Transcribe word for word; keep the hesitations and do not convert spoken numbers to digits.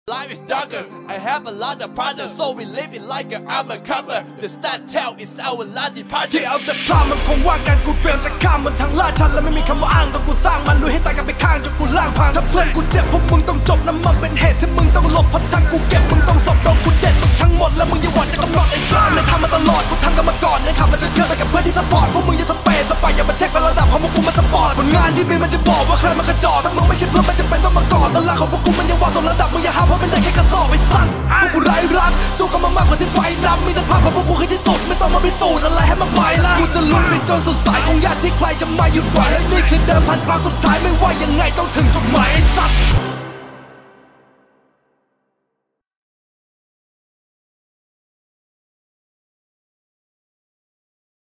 Life is darker, I have a lot of partners, so we live it like a undercover. The start tell is our last departure. ที่เอาแต่คลามมันคงว่ากันกูเตรียมจะข้ามมันทางลาดชันและไม่มีคำว่าอ้างต้องกูสร้างมันลุยให้ตายกันไปข้างจนกูล่างพังถ้าเพื่อนกูเจ็บพวกมึงต้องจบนะมันเป็นเหตุที่มึงต้องหลบพันทางกูเก็บมึงต้องสบโดนกูเด็ดมึงทั้งหมดแล้วมึงอย่าหวังจะกำหนดไอ้กล้ามเลยทำมาตลอดกูทำกันมาก่อนเลยขับแล้วจะเชื่อไปกับเพื่อนที่สปอร์ตพวกมึงอย่าสเปซสไปอย่ามาเทคเป็นระดับของพวกกูมันสปอร์ตผลงานที่มีมันจะบอกว่าใครมันกระจอกถ้ามึงไม่ใช่เพื่อนมันจะเป็นต้องมากอดเวลาของพวกกูมันยังว่าส่วนระดับมึงอย่าหาเพราะมันได้แค่กระสอบไอ้สัตว์พวกกูไร้รักสู้กันมามากกว่าที่ไฟดำมีแต่ภาพของพวกกูให้ที่สุดไม่ต้องมาพิสูจน์อะไรให้มากมายละกูจะลุยไปจนสุดสายคงยากที่ใครจะมาหยุดไหวและนี่คือเดิมพันครั้งสุดท้ายไม่ว่ายังไงต้องถึงจุดหมายไอ้สัตว์